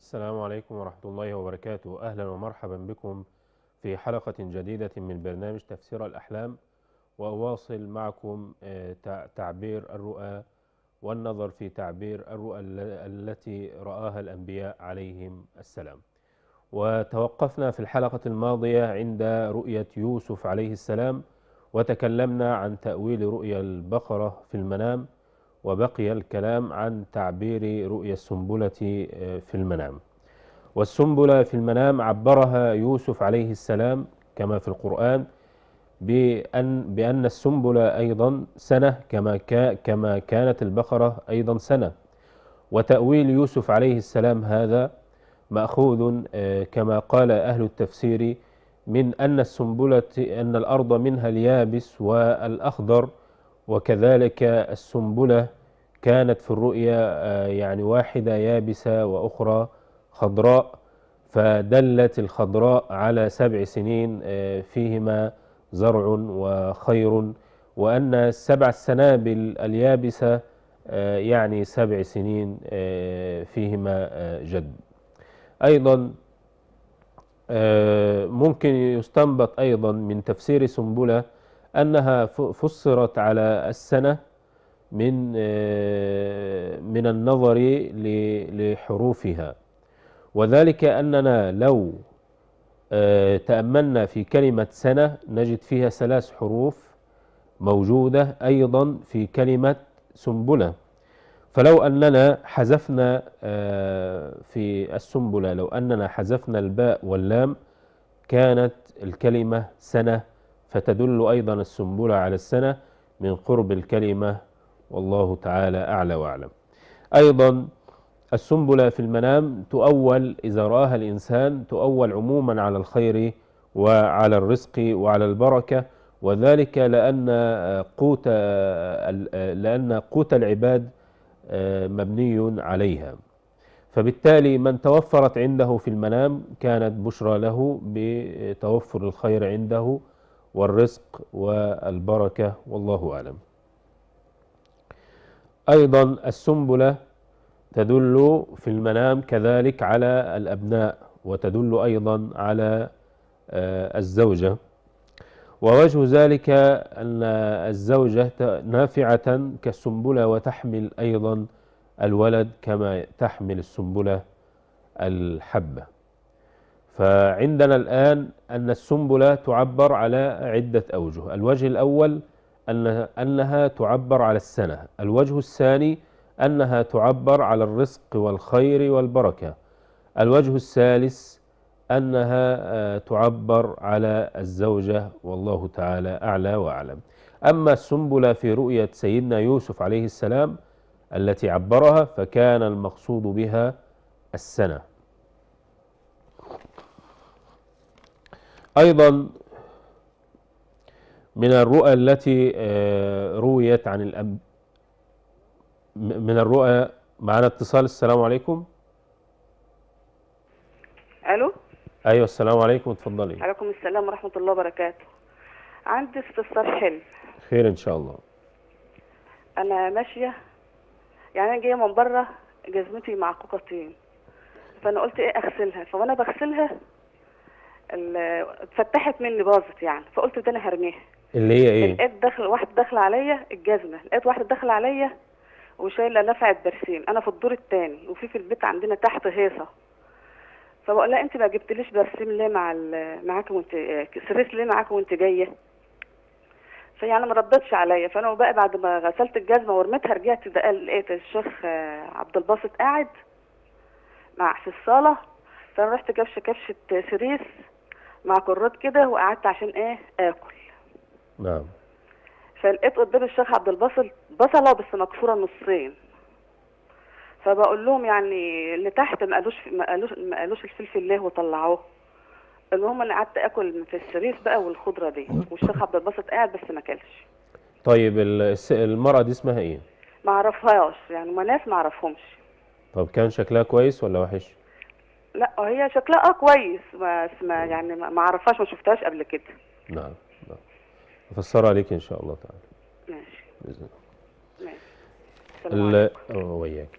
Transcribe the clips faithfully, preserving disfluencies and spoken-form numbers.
السلام عليكم ورحمة الله وبركاته. أهلا ومرحبا بكم في حلقة جديدة من برنامج تفسير الأحلام، وأواصل معكم آه، تع- تعبير الرؤى والنظر في تعبير الرؤى ال- التي رآها الأنبياء عليهم السلام. وتوقفنا في الحلقة الماضية عند رؤية يوسف عليه السلام، وتكلمنا عن تأويل رؤيا البقرة في المنام، وبقي الكلام عن تعبير رؤيا السنبلة آه، في المنام. والسنبلة في المنام عبرها يوسف عليه السلام كما في القرآن بأن بأن السنبلة أيضا سنة كما كا كما كانت البقرة أيضا سنة. وتأويل يوسف عليه السلام هذا مأخوذ آه، كما قال أهل التفسير من أن السنبلة أن الأرض منها اليابس والأخضر، وكذلك السنبلة كانت في الرؤيا آه، يعني واحدة يابسة وأخرى خضراء، فدلت الخضراء على سبع سنين آه، فيهما زرع وخير، وأن السبع السنابل اليابسة آه، يعني سبع سنين آه، فيهما آه، جد. أيضا آه، ممكن يستنبط أيضا من تفسير سنبلة أنها ف- فسرت على السنة من آه، من النظر ل- لحروفها، وذلك أننا لو آه، تأملنا في كلمة سنة نجد فيها ثلاث حروف موجودة أيضا في كلمة سنبلة. فلو أننا حذفنا آه، في السنبلة، لو أننا حذفنا الباء واللام كانت الكلمة سنة، فتدل أيضا السنبلة على السنة من قرب الكلمة، والله تعالى أعلى وأعلم. أيضا السنبلة في المنام تؤول إذا رآها الإنسان تؤول عموما على الخير وعلى الرزق وعلى البركة، وذلك لأن قوت لأن قوت العباد مبني عليها. فبالتالي من توفرت عنده في المنام كانت بشرى له بتوفر الخير عنده والرزق والبركة، والله أعلم. أيضا السنبلة تدل في المنام كذلك على الأبناء، وتدل أيضا على آه، الزوجة. ووجه ذلك أن الزوجة نافعة كالسنبلة وتحمل أيضا الولد كما تحمل السنبلة الحبة. فعندنا الآن أن السنبلة تعبر على عدة أوجه. الوجه الأول أن أنها تعبر على السنة. الوجه الثاني أنها تعبر على الرزق والخير والبركة. الوجه الثالث أنها آه، تعبر على الزوجة، والله تعالى أعلى وأعلم. أما السنبلة في رؤية سيدنا يوسف عليه السلام التي عبرها فكان المقصود بها السنة. أيضا من الرؤى التي آه، رويت عن الأب من الرؤى معنا اتصال. السلام عليكم. الو. أيوة، السلام عليكم، اتفضلي. عليكم السلام ورحمه الله وبركاته. عندي استفسار حلم. خير إن شاء الله. انا ماشيه، يعني انا جايه من بره، جزمتي معقوقه طين، فانا قلت ايه اغسلها، فوانا بغسلها ال- اتفتحت مني، باظت يعني، فقلت ده انا هرميها. اللي هي إيه؟ لقيت داخل واحده داخله عليا الجزمه، لقيت واحده داخله عليا وشايله نفعه برسيم. انا في الدور الثاني، وفي في البيت عندنا تحت هيصه، فبقول لها انت ما جبتليش برسيم ليه مع ال- معاكي وانت سريس ليه معاكي وانت جايه؟ فيعني ما ردتش عليا. فانا بقى بعد ما غسلت الجزمه ورميتها رجعت بقى لقيت الشيخ آه، عبد الباسط قاعد مع في الصاله، فانا رحت كبشه كبشه سريس مع كرات كده وقعدت عشان ايه اكل. نعم. فلقيت قدام الشيخ عبد الباسط بصله بس مكسوره نصين، فبقول لهم يعني اللي تحت ما قالوش ما قالوش ما قالوش الفلفل ليه وطلعوه. المهم انا قعدت اكل في السريس بقى والخضره دي، والشيخ عبد الباسط قاعد بس ما اكلش. طيب ال- الس- المرأة دي اسمها إيه؟ ما اعرفهاش يعني، ما ناس ما اعرفهمش. طب كان شكلها كويس ولا وحش؟ لا هي شكلها اه كويس، بس ما يعني ما ما اعرفهاش، ما شفتهاش قبل كده. نعم. نعم. أفسرها عليك إن شاء الله تعالى ماشي. بإذن ماشي. السلام الله. عليكم. ال- آه، وياك.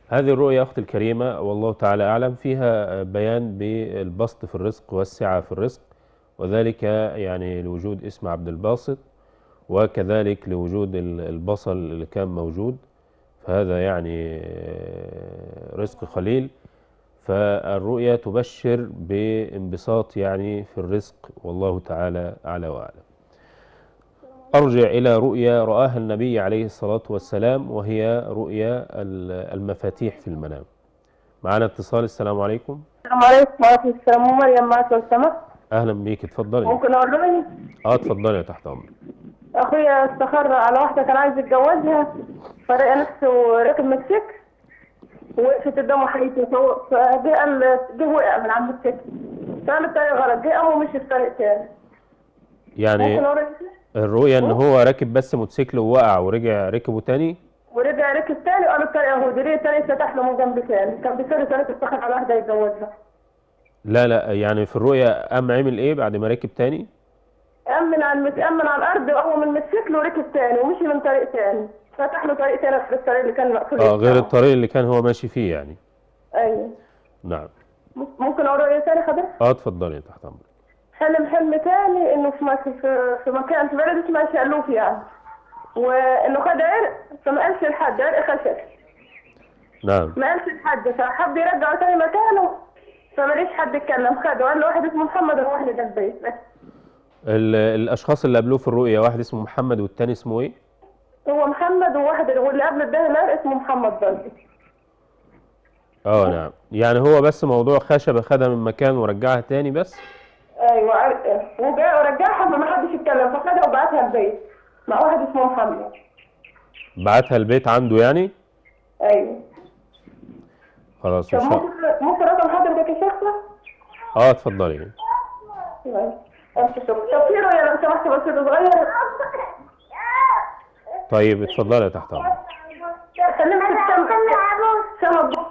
هذه الرؤيا أختي الكريمة والله تعالى أعلم فيها بيان بالبسط في الرزق والسعة في الرزق، وذلك يعني لوجود اسم عبد الباسط، وكذلك لوجود ال- البصل اللي كان موجود، فهذا يعني رزق خليل. فالرؤيا تبشر بانبساط يعني في الرزق، والله تعالى أعلى وأعلم. أرجع إلى رؤيا رآها النبي عليه الصلاة والسلام، وهي رؤيا ال- المفاتيح في المنام. معنا اتصال. السلام عليكم. السلام عليكم وعليكم السلام. أم مريم معك لو سمحت. أهلا بيك، اتفضلي. ممكن أقول رأيي؟ اه اتفضلي تحت أمرك. أخويا استخر على واحدة كان عايز يتجوزها، فلقى نفسه راكب موتوسيكل ووقفت قدامه حيطة، فجه قال جه وقع من على الموتوسيكل، فقال الطريق غلط، جه قام ومشي في طريق تاني. يعني ممكن أقول رأيي؟ الرؤيا ان هو راكب بس موتوسيكل ووقع ورجع ركبه تاني. ورجع ركب تاني وقال الطريق أهو، دري تاني فتح له من جنب تاني، كان بيصير طريق استخر على واحدة يتجوزها. لا لا، يعني في الرؤيا قام عمل ايه بعد ما ركب تاني؟ أمن على المس... أمن على الأرض وقوم من الموتوسيكل وركب تاني ومشي من طريق تاني، فتح له طريق تاني غير الطريق اللي كان مقفول. اه غير الطريق اللي كان هو ماشي فيه يعني. أيوه. نعم. ممكن اقول رؤية تاني حضرتك؟ اه اتفضلي تحت امرك. حلم حلم تاني انه في مك- في في مكان في بلد اسمها شقلوف يعني، وانه خد عرق فما قالش لحد، عرق خشب نعم. ما قالش لحد، فحب يرجعه تاني مكانه فما ليش حد يتكلم، خده قال له واحد اسمه محمد وواحد ده البيت بس. ال- الاشخاص اللي قابلوه في الرؤيا، واحد اسمه محمد والتاني اسمه ايه؟ هو محمد وواحد واللي قبل ده العرق اسمه محمد برضه. اه نعم، يعني هو بس موضوع خشبة خدها من مكان ورجعها تاني بس. ايوه عرق وجاء ورجعها فما حدش يتكلم، فخدها وبعتها البيت مع واحد اسمه محمد. بعتها البيت عنده يعني. ايوه. خلاص طب ان شاء الله. ممكن ممكن رقم حضرتك يا شيخ؟ اه اتفضلي. طب في رؤية لو سمحت بسيطة صغير. طيب اتفضلي تحت امرك. سلمت السمك سمك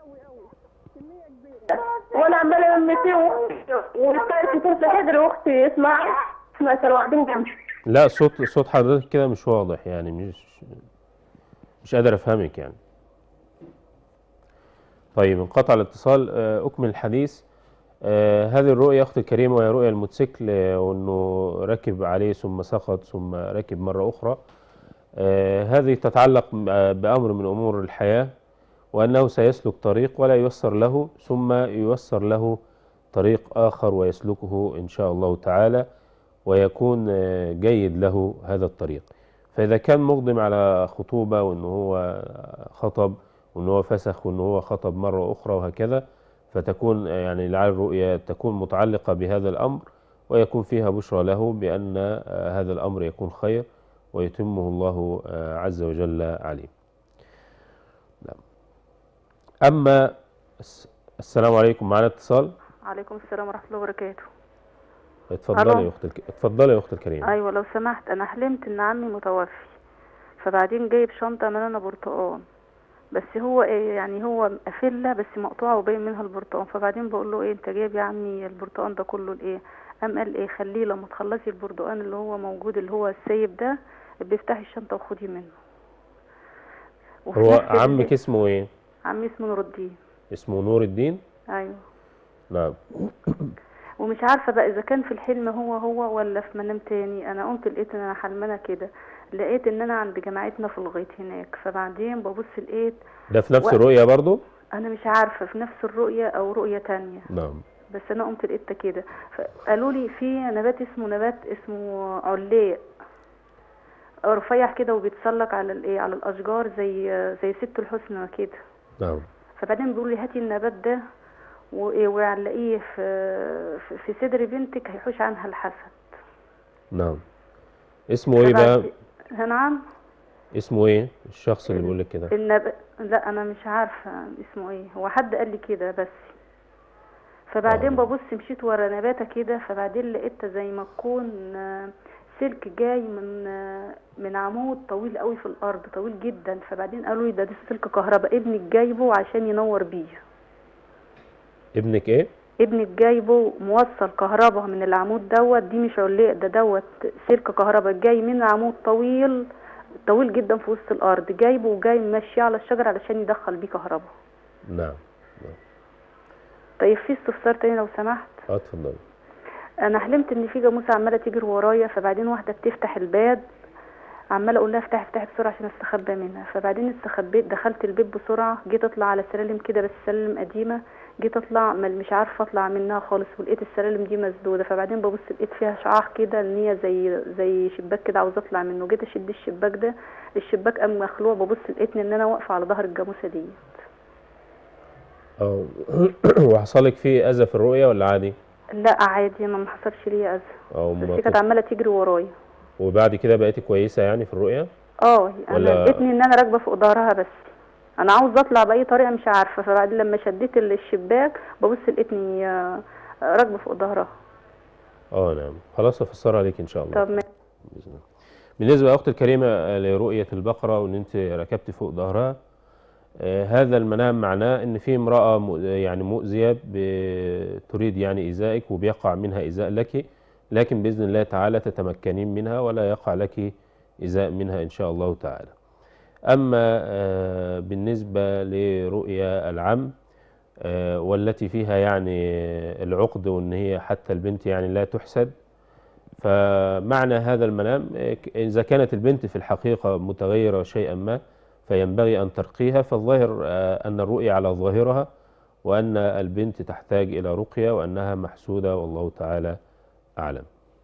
وانا عمالة لما فيه وطلعت في حجر واختي اسمها اسمها سلوى جنبي. لا صوت صوت حضرتك كده مش واضح، يعني مش مش قادر افهمك يعني. طيب انقطع الاتصال. آه، اكمل الحديث. آه، هذه الرؤيا اختي الكريمه وهي رؤيا الموتوسيكل، آه، وانه ركب عليه ثم سقط ثم ركب مره اخرى. آه، هذه تتعلق ب- بامر من امور الحياه، وانه سيسلك طريق ولا ييسر له، ثم ييسر له طريق اخر ويسلكه ان شاء الله تعالى، ويكون آه، جيد له هذا الطريق. فإذا كان مقدم على خطوبة وأنه هو خطب وأنه هو فسخ وأنه هو خطب مرة أخرى وهكذا، فتكون آه، يعني لعل الرؤيا تكون متعلقة بهذا الأمر، ويكون فيها بشرى له بأن آه، هذا الأمر يكون خير ويتمه الله آه، عز وجل عليه. نعم. أما الس- السلام عليكم، معنا اتصال. عليكم السلام ورحمة الله وبركاته. اتفضلي ألو. يا أخت الك... اتفضلي يا أخت الكريمة. ايوه لو سمحت، انا حلمت ان عمي متوفي، فبعدين جايب شنطة مليانة برتقال، بس هو ايه يعني هو مقفلة بس مقطوعة وباين منها البرتقال، فبعدين بقول له ايه انت جايب يا عمي البرتقال ده كله لايه؟ قام قال ايه خليه لما تخلصي البرتقال اللي هو موجود اللي هو السايب ده بيفتحي الشنطة وخدي منه. وفي هو نفس عمك الليل اسمه ايه؟ عمي اسمه نور الدين. اسمه نور الدين. ايوه. نعم. ومش عارفة بقى اذا كان في الحلم هو هو ولا في منام تاني. انا قمت لقيت ان انا حلمانة كده، لقيت ان انا عند جماعتنا في الغيط هناك، فبعدين ببص لقيت ده في نفس وقت. الرؤيا برضو؟ انا مش عارفة في نفس الرؤية او رؤية تانية. نعم. بس انا قمت لقيت كده، فقالوا لي في نبات اسمه نبات اسمه علاق رفيع كده وبيتسلق على الايه على الاشجار زي زي ست الحسنى كده. نعم. فبعدين بيقولوا لي هاتي النبات ده وايه وعلقيه في في- في صدر بنتك هيحوش عنها الحسد. نعم. اسمه ايه بقى؟ فبعد- نعم. اسمه ايه الشخص اللي بيقول لك كده؟ النبات لا انا مش عارفه اسمه ايه، هو حد قال لي كده بس. فبعدين آه. ببص مشيت ورا نباتة كده، فبعدين لقيتها زي ما تكون آه، سلك جاي من آه، من عمود طويل قوي في الارض، طويل جدا. فبعدين قالوا لي ده ده سلك كهرباء ابنك جايبه عشان ينور بيه. ابنك ايه؟ ابنك جايبه موصل كهرباء من العمود دوت، دي مش علاق ده دوت سلك كهرباء جاي من عمود طويل طويل جدا في وسط الارض، جايبه وجاي ماشيه على الشجر علشان يدخل بيه كهرباء. نعم نعم. طيب في استفسار تاني لو سمحت. اه اتفضلي. انا حلمت ان في جاموسه عماله تجري ورايا، فبعدين واحده بتفتح الباب، عماله اقول لها افتحي افتحي بسرعه عشان استخبى منها، فبعدين استخبيت دخلت البيت بسرعه، جيت اطلع على سلالم كده بس سلالم قديمه، جيت اطلع مش عارفه اطلع منها خالص، ولقيت السلالم دي مسدوده، فبعدين ببص لقيت فيها شعاع كده ان هي زي زي شباك كده عاوزه اطلع منه، جيت اشد الشباك ده، الشباك قام مخلوع، ببص لقيتني ان انا واقفه على ظهر الجاموسه دي. اه وحصل لك فيه اذى في الرؤيه ولا عادي؟ لا عادي، انا ما حصلش ليا اذى، او بس ما هي كانت كنت، عماله تجري ورايا. وبعد كده بقيتي كويسه يعني في الرؤيه؟ اه انا ولا لقيتني ان انا راكبه فوق ظهرها، بس انا عاوزه اطلع باي طريقه مش عارفه، فبعدين لما شديت الشباك ببص لقيتني آه، راكبه فوق ظهرها. اه نعم خلاص افسرها عليك ان شاء الله. طب ما- بإذن الله. بالنسبه لاختي الكريمه لرؤيه البقره وان انت ركبتي فوق ظهرها، آه، هذا المنام معناه ان في امراه مؤ- يعني مؤذيه ب- تريد يعني ايذائك وبيقع منها ايذاء لك، لكن باذن الله تعالى تتمكنين منها ولا يقع لك ايذاء منها ان شاء الله تعالى. اما آه، بالنسبه لرؤيا العم آه، والتي فيها يعني العقد وان هي حتى البنت يعني لا تحسد، فمعنى هذا المنام آه، ك- إذا كانت البنت في الحقيقة متغيرة شيئا ما فينبغي أن ترقيها، فالظاهر آه، أن الرؤية على ظاهرها وأن البنت تحتاج إلى رقية وأنها محسودة والله تعالى أعلم.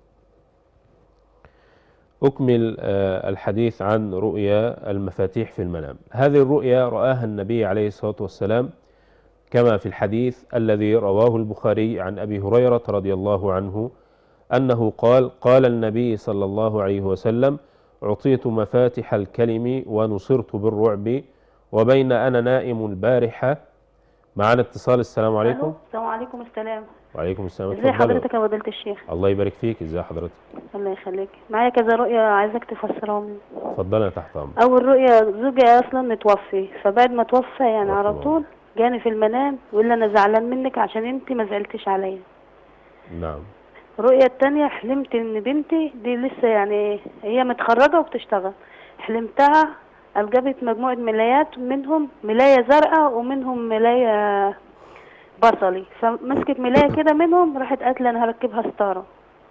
أكمل آه، الحديث عن رؤيا المفاتيح في المنام. هذه الرؤيا رآها النبي عليه الصلاة والسلام كما في الحديث الذي رواه البخاري عن أبي هريرة رضي الله عنه أنه قال: قال النبي صلى الله عليه وسلم: أعطيت مفاتح الكلم ونصرت بالرعب وبين أنا نائم البارحة. معنا اتصال. السلام عليكم. الو السلام عليكم. السلام. وعليكم السلام. ازي اتفضلي. حضرتك يا فضيلة الشيخ؟ الله يبارك فيك. ازي حضرتك؟ الله يخليك. معايا كذا رؤية عايزك تفسرهم لي. اتفضلي تحت امرك. اول رؤية زوجي اصلا متوفي، فبعد ما توفى يعني رحمه على الله. طول جاني في المنام يقول لي انا زعلان منك عشان انت ما زعلتش عليا. نعم. الرؤية التانية حلمت ان بنتي دي لسه يعني هي متخرجة وبتشتغل، حلمتها جابت مجموعة ملايات، منهم ملاية زرقاء ومنهم ملاية بصلي، فمسكت ملاية كده منهم راحت قالت لي انا هركبها ستارة.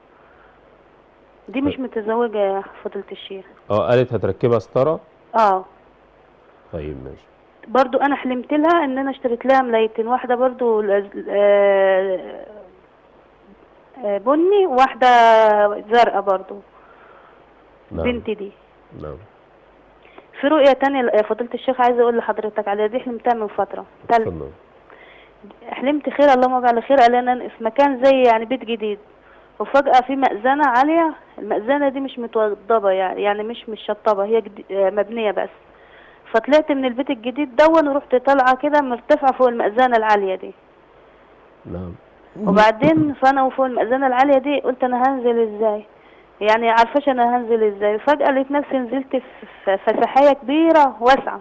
دي مش متزوجة يا فضيلة الشيخ. اه قالت هتركبها ستارة. اه طيب ماشي. برضو انا حلمت لها ان انا اشتريت لها ملايتين، واحدة برضو آه آه بني وواحدة زرقاء برضو. نعم. بنتي دي. نعم. في رؤية تانية يا فضيلة الشيخ عايزة اقول لحضرتك عليها، دي حلمتها من فترة. اتفضل. حلمت خير اللهم اجعل خير، قال انا في مكان زي يعني بيت جديد، وفجأة في مأذنة عالية، المأذنة دي مش متوضبة يعني يعني مش مش شطبة، هي جدي... مبنية بس. فطلعت من البيت الجديد دون ورحت طالعة كده مرتفعة فوق المأذنة العالية دي. نعم. وبعدين فانا وفوق المأذنة العالية دي قلت انا هنزل ازاي، يعني عارفاش انا هنزل ازاي. فجأة لقيت نفسي نزلت في فسحية كبيرة واسعة.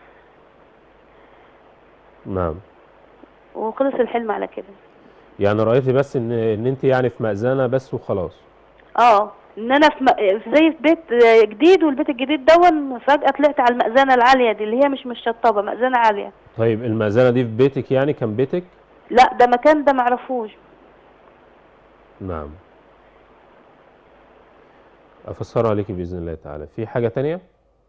نعم. وخلص الحلم على كده. يعني رأيتي بس ان ان انت يعني في مأذنة بس وخلاص. اه ان انا في م... زي في بيت جديد، والبيت الجديد دون فجأة طلعت على المأذنة العالية دي اللي هي مش مشطبة، مأذنة عالية. طيب المأذنة دي في بيتك يعني كان بيتك؟ لا ده مكان ده معرفوش. نعم. أفسرها لك بإذن الله تعالى. في حاجة تانية؟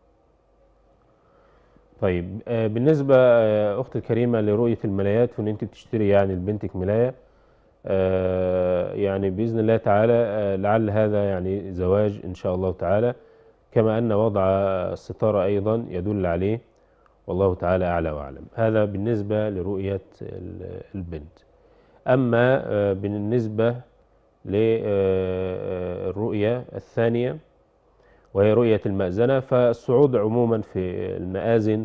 طيب آه بالنسبة آه أختي الكريمة لرؤية الملايات وإن أنت بتشتري يعني لبنتك ملاية، آه يعني بإذن الله تعالى آه لعل هذا يعني زواج إن شاء الله تعالى، كما أن وضع الستارة أيضا يدل عليه، والله تعالى أعلى وأعلم. هذا بالنسبة لرؤية البنت. أما آه بالنسبة للرؤية الثانية وهي رؤية المأذنة، فالصعود عموما في المآذن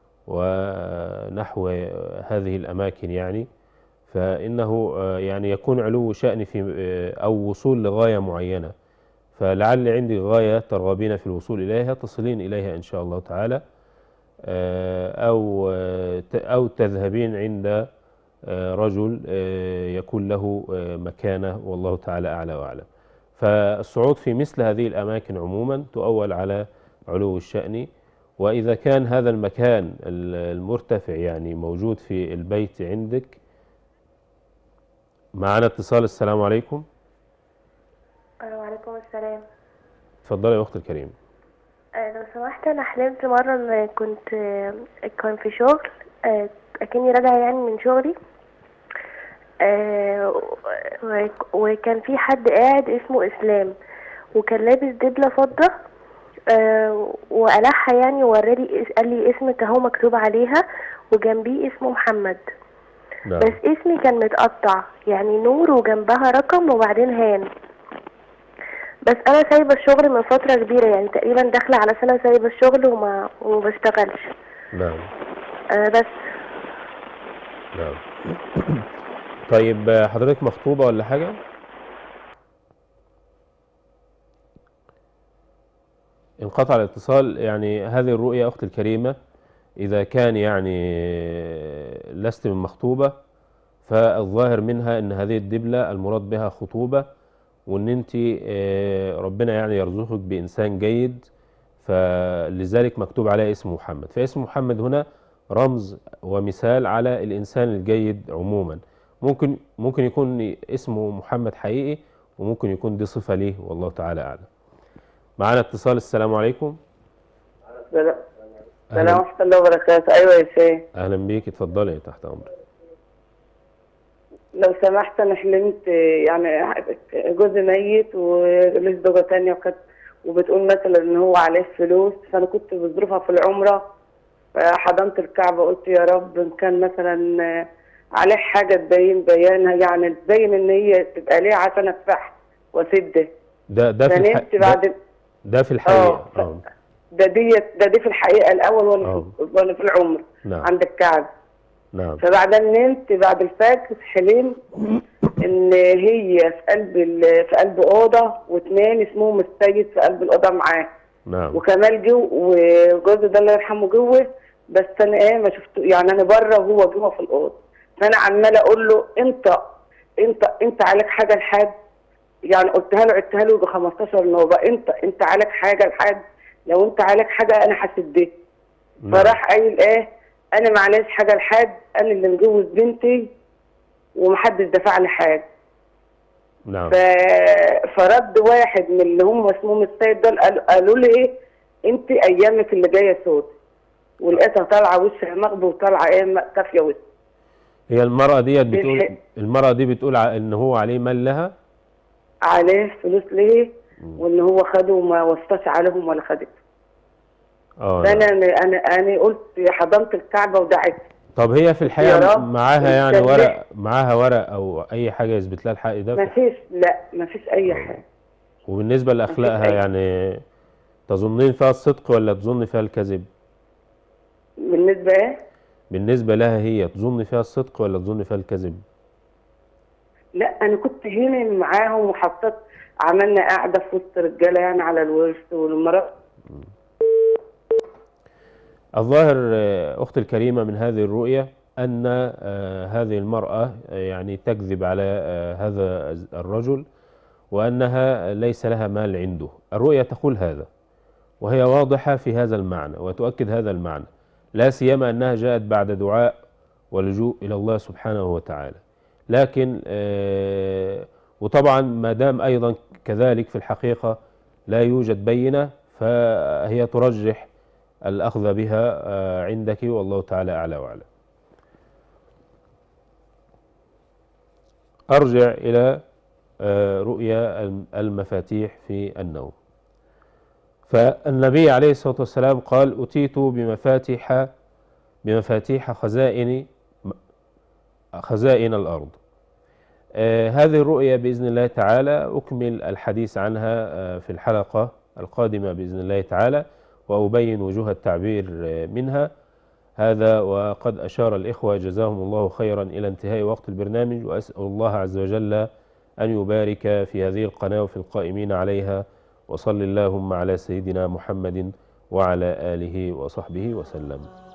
ونحو هذه الأماكن يعني فإنه يعني يكون علو شأن في أو وصول لغاية معينة، فلعل عندي غاية ترغبين في الوصول إليها تصلين إليها إن شاء الله تعالى، أو أو تذهبين عند رجل يكون له مكانة والله تعالى أعلى وأعلم. فالصعود في مثل هذه الأماكن عموما تؤول على علو الشأن. وإذا كان هذا المكان المرتفع يعني موجود في البيت عندك. معنا اتصال. السلام عليكم. وعليكم السلام. اتفضلي يا أختي الكريمة. آه، لو سمحت، أنا حلمت مرة إن كنت آه، كان في شغل، آه، أكني راجعة يعني من شغلي، آه، و- وكان في حد قاعد اسمه إسلام، وكان لابس دبلة فضة، آه، وقلعها يعني، وورالي قال لي اسمك اهو مكتوب عليها، وجنبيه اسمه محمد. نعم. بس اسمي كان متقطع يعني نور وجنبها رقم وبعدين هان. بس انا سايبه الشغل من فتره كبيره، يعني تقريبا داخله على سنه سايبه الشغل وما وما بشتغلش. نعم. آه بس نعم. طيب آه، حضرتك مخطوبة ولا حاجة؟ انقطع الاتصال. يعني هذه الرؤيا أختي الكريمة، إذا كان يعني لست من مخطوبة، فالظاهر منها أن هذه الدبلة المراد بها خطوبة، وأن أنت آه، ربنا يعني يرزقك بإنسان جيد، فلذلك مكتوب عليه اسم محمد. فاسم محمد هنا رمز ومثال على الإنسان الجيد عموما. ممكن ممكن يكون اسمه محمد حقيقي، وممكن يكون دي صفة ليه، والله تعالى أعلم. معنا اتصال. السلام عليكم. السلام أهلا, ورحمة الله وبركاته. أيوة يا شيخ، أهلا بيك. اتفضلي تحت أمرك. لو سمحت أنا حلمت يعني جوزي ميت وليه زوجة تانية، وكانت وبتقول مثلا إن هو عليه فلوس، فأنا كنت بظروفها في العمرة، فحضنت الكعبة قلت يا رب إن كان مثلا عليه حاجة تبين بيانها، يعني تبين إن هي تبقى ليه عشان أدفعها وأسده. ده ده في الح... فنمت بعد ده, ده في الحقيقة. اه اه ده ديت ده دي في الحقيقة الأول وأنا آه. في وأنا في العمر نعم. عند الكعبة. نعم. فبعدين نمت بعد الفجر، حلمت ان هي في قلب ال- في قلب اوضه، واثنين اسمهم السيد في قلب الاوضه معاه، نعم. وكمال جو وجوزي ده الله يرحمه جوه، بس انا ايه ما شفته، يعني انا بره وهو جوه في الاوضه. فانا عماله اقول له انت انت انت عليك حاجه لحد، يعني قلتها له عدتها له ب خمستاشر نوبه، انت انت عليك حاجه لحد، لو انت عليك حاجه انا هسدها. نعم. فراح قايل ايه، انا ما عليش حاجه لحد، انا اللي مجوز بنتي ومحدش دفع لي حاجه. نعم. ف... فرد واحد من اللي هم اسمهم السيد دول، قال- قالوا لي ايه، انت ايامك اللي جايه سود، ولقيتها طالعه وشها مغبي وطالعه ايه كافيه وش. هي المرأة ديت بتقول بالحق. المرأة دي بتقول ع- ان هو عليه مال لها. عليه فلوس ليه، وان هو خده وما وصاش عليهم ولا خدته. اه فانا نعم. انا انا قلت حضنت الكعبه ودعيت. طب هي في يا الحقيقة رب معاها يعني استنى. ورق معاها ورق او اي حاجة يثبت لها الحق ده؟ ما فيش، لا ما فيش اي آه. حاجه. وبالنسبة لأخلاقها أي. يعني تظنين فيها الصدق ولا تظن فيها الكذب؟ بالنسبه ايه؟ بالنسبة لها هي تظن فيها الصدق ولا تظن فيها الكذب؟ لا انا كنت هنا معاهم وحطيت، عملنا قاعده في وسط رجاله يعني على الورث والمرأة. الظاهر آه، أختي الكريمة من هذه الرؤية أن آه، هذه المرأة آه، يعني تكذب على آه، هذا الرجل، وأنها ليس لها مال عنده. الرؤية تقول هذا، وهي واضحة في هذا المعنى وتؤكد هذا المعنى، لا سيما أنها جاءت بعد دعاء ولجوء إلى الله سبحانه وتعالى. لكن آه، وطبعا ما دام أيضا كذلك في الحقيقة لا يوجد بينة، فهي ترجح الأخذ بها آه، عندك، والله تعالى أعلى وأعلم. أرجع إلى آه، رؤيا المفاتيح في النوم. فالنبي عليه الصلاة والسلام قال: أتيت بمفاتيح بمفاتيح خزائن خزائن الأرض. آه هذه الرؤيا بإذن الله تعالى أكمل الحديث عنها آه في الحلقة القادمة بإذن الله تعالى، وأبين وجوه التعبير آه منها. هذا وقد أشار الإخوة جزاهم الله خيرا إلى انتهاء وقت البرنامج، وأسأل الله عز وجل أن يبارك في هذه القناة وفي القائمين عليها، وصل اللهم على سيدنا محمد وعلى آله وصحبه وسلم.